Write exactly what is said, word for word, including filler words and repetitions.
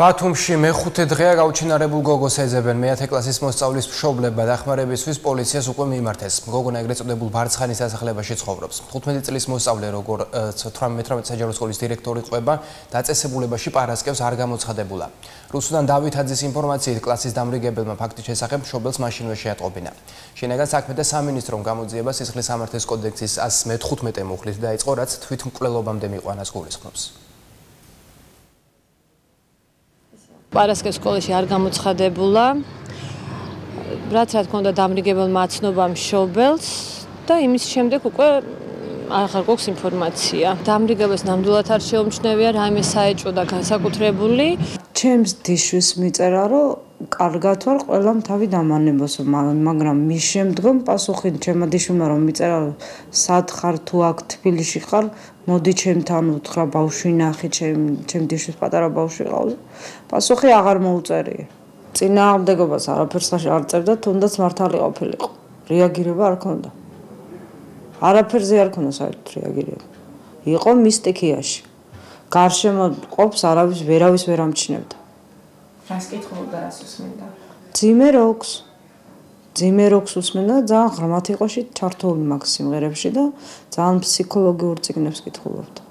ბათუმში მეხუთე დღეა გაუჩინარებულ გოგოს ეძებენ. მეათე კლასის მოსწავლის მშობლება დახმარებისთვის პოლიციას უკვე მიიმართეს. გოგონა ეგრეთ წოდებულ ბარცხანის სასახლებაში ცხოვრობს. თხუთმეტი წლის მოსწავლე, როგორც თვრამეტ საჯარო სკოლის დირექტორი ყვება, დაწესებულებაში პარასკევს არ გამოცხადებულა. რუსუდან დავითაძის ინფორმაციით კლასის დამრიგებელმა ფაქტის შესახებ მშობელს მაშინვე შეატყობინა. შინაგან საქმეთა სამინისტრომ გამოძიება სისხლის სამართლის კოდექსის ას მეთხუთმეტე მუხლით დაიწყო, რაც თვითმკვლელობამდე მიყვანას გულისხმობს. პარასკევს სკოლაში არ გამოცხადებულა, რაც რა თქმა უნდა დამრიგებელმა აცნობა მშობელს და იმის შემდეგ უკვე აღარ გვაქვს ინფორმაცია. დამრიგებელს ნამდვილად არ შეუმჩნევია, რაიმე საეჭვო და განსაკუთრებული. ჩემს დიშვის მიწერა, რომ კარგად ვარ, ყველამ თავი დამანებოს, მაგრამ მის შემდგომ პასუხი ჩემმა დიშვილმა რომ მიწერა, სად ხარ თუ აქ თბილისში ხარ, მოდი ჩემთან უთხრა ბავშვი ნახე, ჩემ დიშვის პატარა ბავშვი ყავს. პასუხი აღარ მოუწერია. წინააღმდეგობას არაფერს არ წერდა, თუნდაც მართალი ყოფილიყო. რეაგირება არ ქონდა. არაფერზე არ ქონდა საერთოდ რეაგირება. იყო მის სტიქიაში. გარშემო ყოფს არავის ვერავის ვერ ამჩნევდა. რას კითხულობდა, რას უსმენდა? ძიმე როქს. ძიმე როქს უსმენდა და ძალიან ღრმად იყო ჩართული მაგ სიმღერებში და ძალიან ფსიქოლოგიურ წიგნებს კითხულობდა.